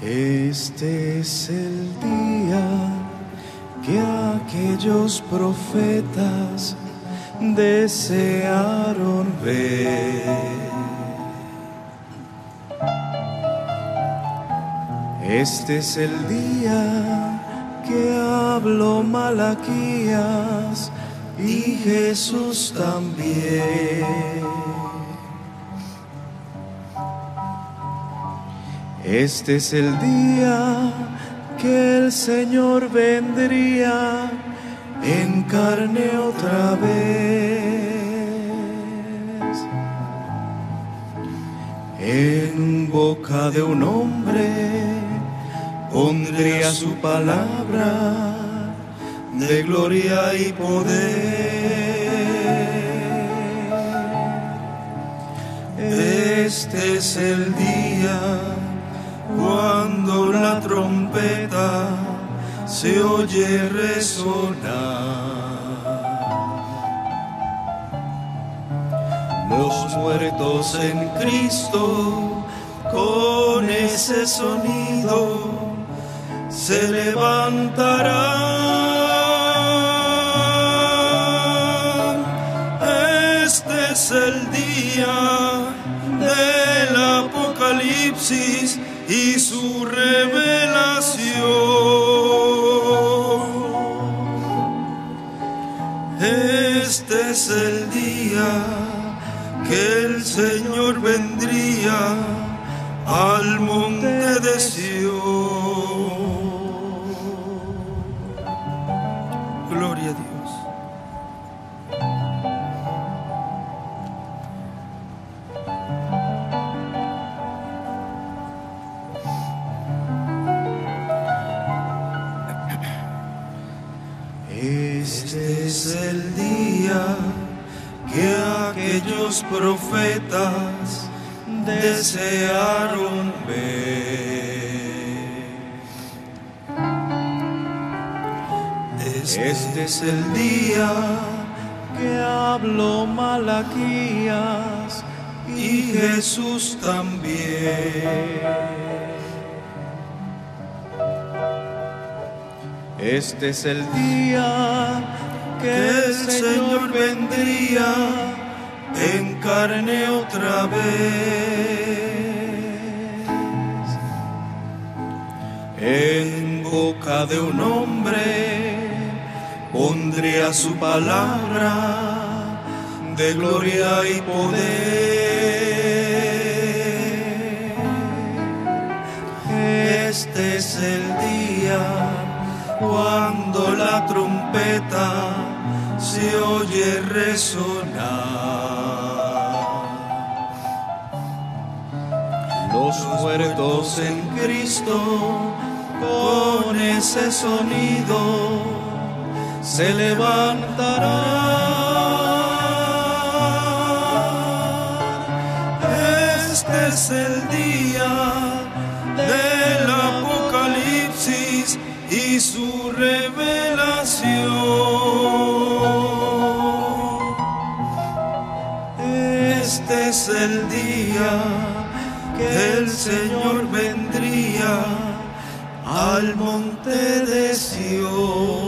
Este es el día que aquellos profetas desearon ver. Este es el día que habló Malaquías y Jesús también. Este es el día que el Señor vendría en carne otra vez. En boca de un hombre pondría su palabra de gloria y poder. Este es el día cuando la trompeta se oye resonar. Los muertos en Cristo con ese sonido se levantarán. Este es el día del Apocalipsis y su revelación. Este es el día que el Señor vendría al monte de Sión. Gloria a Dios. Este es el día que aquellos profetas desearon ver. Este es el día que habló Malaquías y Jesús también. Este es el día que el Señor vendría en carne otra vez. En boca de un hombre pondría su palabra de gloria y poder. Este es el día cuando la trompeta se oye resonar. Los muertos en Cristo con ese sonido se levantarán. Este es el día del Apocalipsis y su revelación. Este es el día que el Señor vendría al monte de Sión.